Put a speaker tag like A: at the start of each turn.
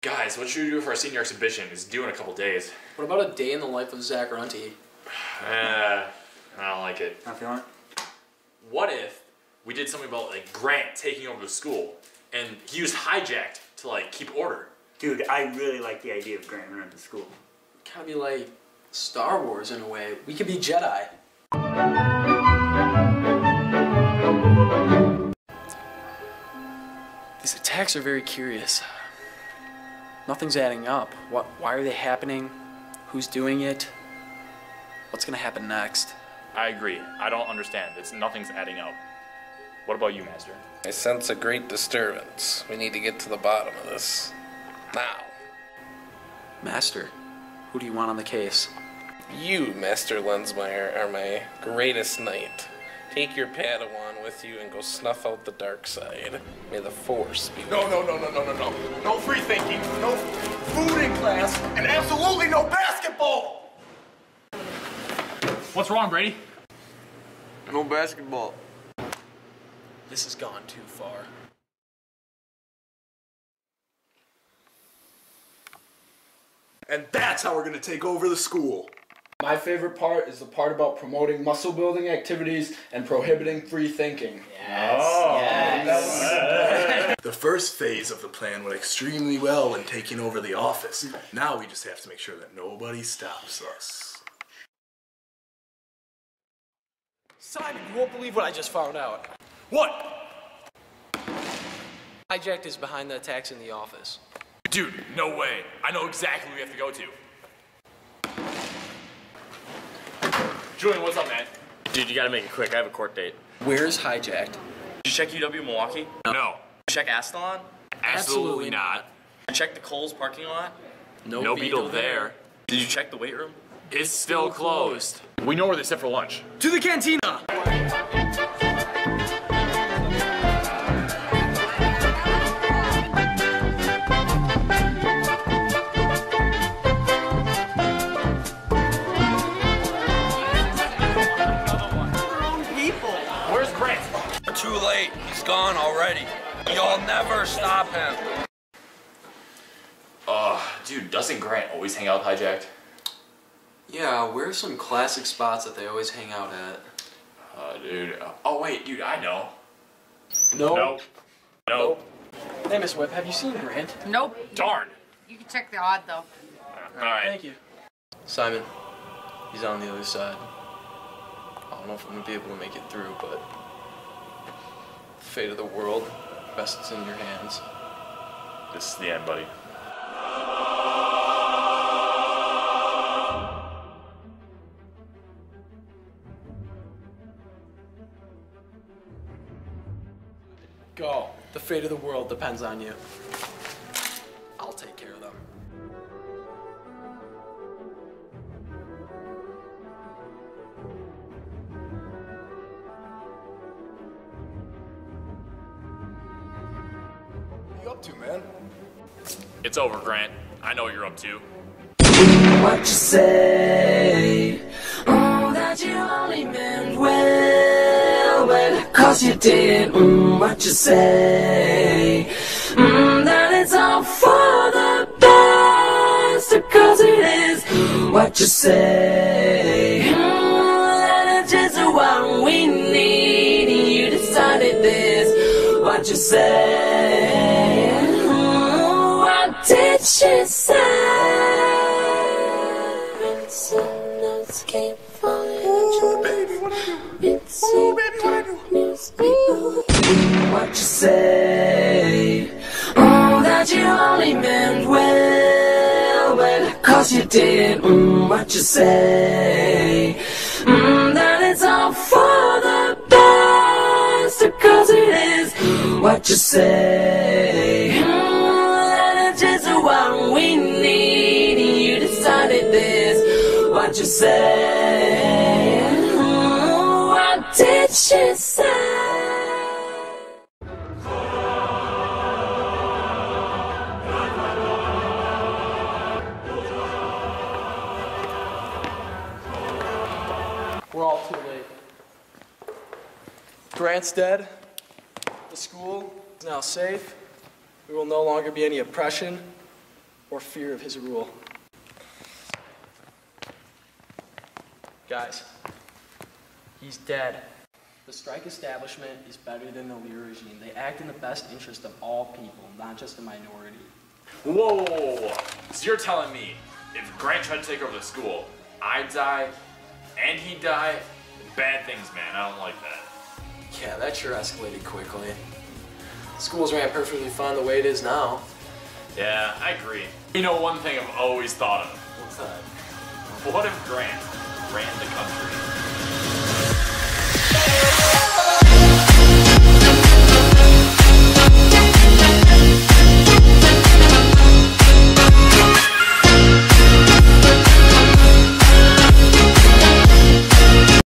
A: Guys, what should we do for our senior exhibition? It's due in a couple days.
B: What about a day in the life of Zach Runty?
A: I don't like it.
B: Not feeling it?
A: What if we did something about like Grant taking over the school and he was hijacked to like keep order?
C: Dude, I really like the idea of Grant running the school.
B: Kind of be like Star Wars in a way. We could be Jedi. These attacks are very curious. Nothing's adding up. Why are they happening? Who's doing it? What's gonna happen next?
A: I agree. I don't understand. Nothing's adding up. What about you, Master?
D: I sense a great disturbance. We need to get to the bottom of this. Now.
B: Master, who do you want on the case?
D: You, Master Lensmeyer, are my greatest knight. Take your Padawan with you and go snuff out the dark side. May the Force be with you.
E: No. No free thinking, no food in class, and absolutely no basketball!
A: What's wrong, Brady?
E: No basketball.
B: This has gone too far.
E: And that's how we're gonna take over the school.
F: My favorite part is the part about promoting muscle building activities and prohibiting free thinking.
E: Yes. The first phase of the plan went extremely well in taking over the office. Now we just have to make sure that nobody stops us.
B: Simon, you won't believe what I just found out.
A: What?
B: Hijacked is behind the attacks in the office.
A: Dude, no way. I know exactly who we have to go to. Julian, what's up, man?
G: Dude, you gotta make it quick. I have a court date.
B: Where's Hijacked?
G: Did you check UW Milwaukee?
A: No.
G: Check Astalon?
A: Absolutely not.
G: Check the Kohl's parking lot?
A: No Beetle there.
G: Did you check the weight room?
A: It's still closed. We know where they sit for lunch.
B: To the cantina!
A: Where's Grant?
D: Too late. He's gone already. You'll never stop him.
A: Dude, doesn't Grant always hang out with Hijacked?
B: Yeah, where's some classic spots that they always hang out at?
A: Dude. Oh, wait, dude, I know.
B: Nope.
A: Nope.
B: Hey, Miss Webb, have you seen Grant?
H: Nope.
A: Darn.
H: You can check the odd though.
A: Alright.
B: Thank you. Simon, he's on the other side. I don't know if I'm gonna be able to make it through, but the fate of the world rests in your hands.
A: This is the end, buddy.
B: Go. The fate of the world depends on you. I'll take care of them.
E: What are you up to, man?
A: It's over, Grant. I know what you're up to.
I: What you say? Oh, that you only meant well, 'cause you did. What you say? That it's all for the best, 'cause it is. What you say? That it's just what we need. You decided this. What you say? What did she say? Keep falling.
E: Ooh, baby, what I do? Ooh, baby, what I do?
I: What you say? Oh, that you only meant well, 'cause you did. What you say? That it's all for the best, 'cause it is. What you say? That it's just what we need. You decided this. What you say? What did she say?
B: We're all too late. Grant's dead. The school is now safe. There will no longer be any oppression, or fear of his rule. Guys, he's dead. The strike establishment is better than the Lear regime. They act in the best interest of all people, not just a minority.
A: Whoa, whoa, whoa, whoa. So you're telling me if Grant tried to take over the school, I'd die and he'd die? Bad things, man. I don't like that.
B: Yeah, that sure escalated quickly. Schools ran perfectly fine the way it is now.
A: Yeah, I agree. You know, one thing I've always thought of.
B: What's that?
A: What if Grant ran the country?